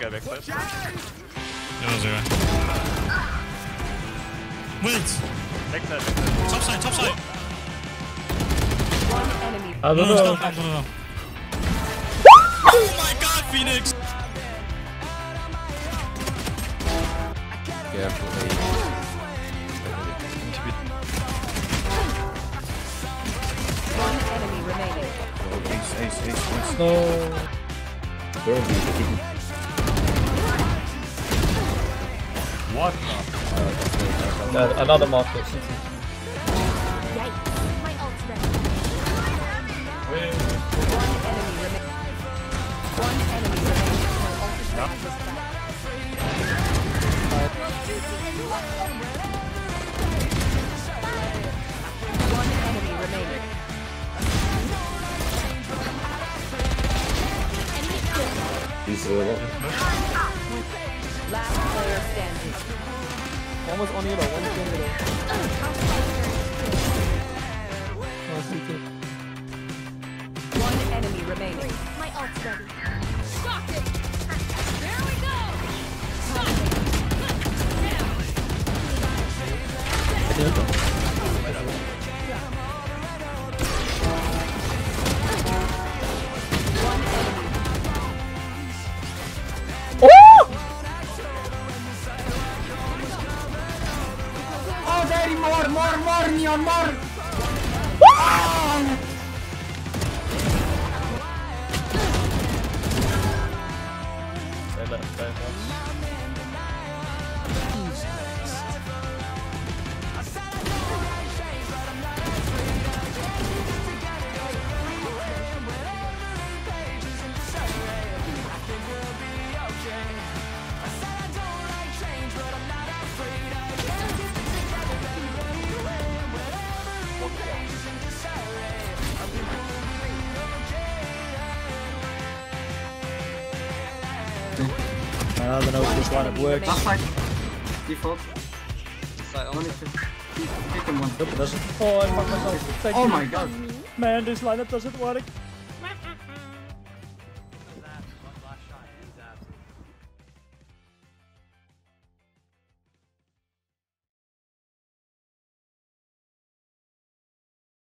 guy backside. Zero. Wait! Backside. Top side, top side! One enemy. I don't know. No. Oh my god, Phoenix! Careful, One enemy remaining. Ace. No. What? Another market. My ult's ready. One enemy remaining. My ult is ready. One enemy remaining. He's really Last player standing. One was on yellow, one was on yellow. One enemy remaining. My ult's ready. Shock it! There we go! One enemy. Oh, daddy, more, neon, more! I don't know if this line works. Last side. Default. One is just taking one. Nope, it doesn't. Oh, I fucked myself. Thank Oh you. my god. Man, this lineup doesn't work.